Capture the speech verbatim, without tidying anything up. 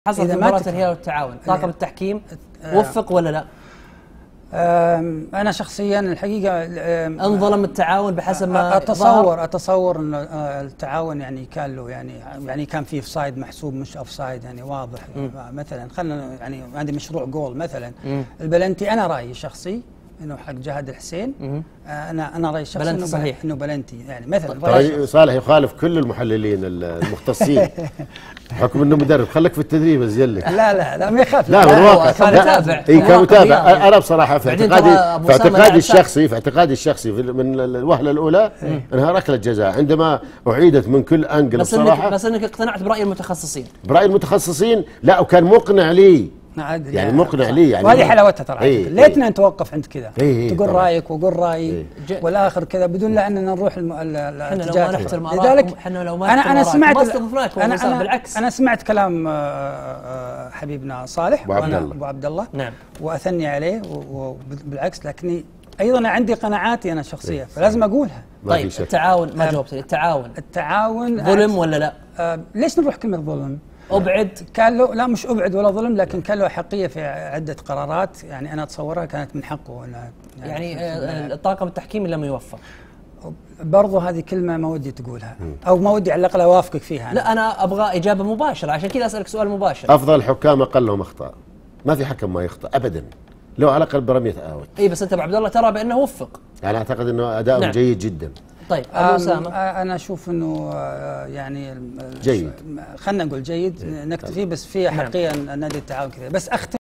حصلت مباراة الهلال والتعاون، طاقم التحكيم وفق ولا لا؟ أنا شخصيا الحقيقة انظلم التعاون بحسب ما أتصور ظهر. أتصور أن التعاون يعني كان له يعني يعني كان في اوفسايد محسوب مش اوفسايد يعني واضح. م. مثلا خلينا يعني عندي مشروع جول مثلا م. البلنتي، أنا رأيي الشخصي انه حق جهاد الحسين. م. انا انا رايي الشخصي انه صحيح انه بلنتي يعني مثلا. طيب صالح يخالف كل المحللين المختصين بحكم انه مدرب. خليك في التدريب ازين لك. لا لا لا ما يخاف. لا هو هو كمتابع. اي كمتابع. انا بصراحه في اعتقادي في اعتقادي الشخصي في اعتقادي الشخصي من الوهله الاولى انها ركله جزاء عندما اعيدت من كل انجل. بس بصراحه بس انك اقتنعت براي المتخصصين. براي المتخصصين لا، وكان مقنع لي يعني مقنع لي يعني. وهذه حلاوتها ترى. ايه ليتنا نتوقف عند كذا. ايه تقول طبعا. رايك واقول رايي ايه والاخر كذا بدون لا اننا نروح الاتجاه. احنا لو ما نحترم ارائكم، احنا لو ما انا انا سمعت ما استضفناكم أنا, أنا بالعكس. انا سمعت كلام حبيبنا صالح ابو عبد الله ابو عبد الله نعم، واثني عليه وبالعكس، لكني ايضا عندي قناعاتي انا الشخصيه فلازم اقولها. طيب التعاون ما جاوبت لي. التعاون التعاون ظلم ولا لا؟ آه ليش نروح كلمه ظلم؟ ابعد كان له لا مش ابعد ولا ظلم، لكن كان له حقيه في عده قرارات يعني انا اتصورها كانت من حقه. يعني, يعني الطاقم التحكيمي لم يوفق. برضو هذه كلمه ما ودي تقولها او ما ودي على الاقل اوافقك فيها. لا انا ابغى اجابه مباشره، عشان كذا اسالك سؤال مباشر. افضل الحكام اقلهم اخطاء، ما في حكم ما يخطئ ابدا لو على الاقل برميه اوت. اي بس انت ابو عبد الله ترى بانه وفق. انا اعتقد انه اداؤه نعم. جيد جدا. طيب ابو اسامه انا اشوف انه يعني جيد، خلينا نقول جيد نكتفي، بس في حقيقه نادي التعاون كذا. بس اختم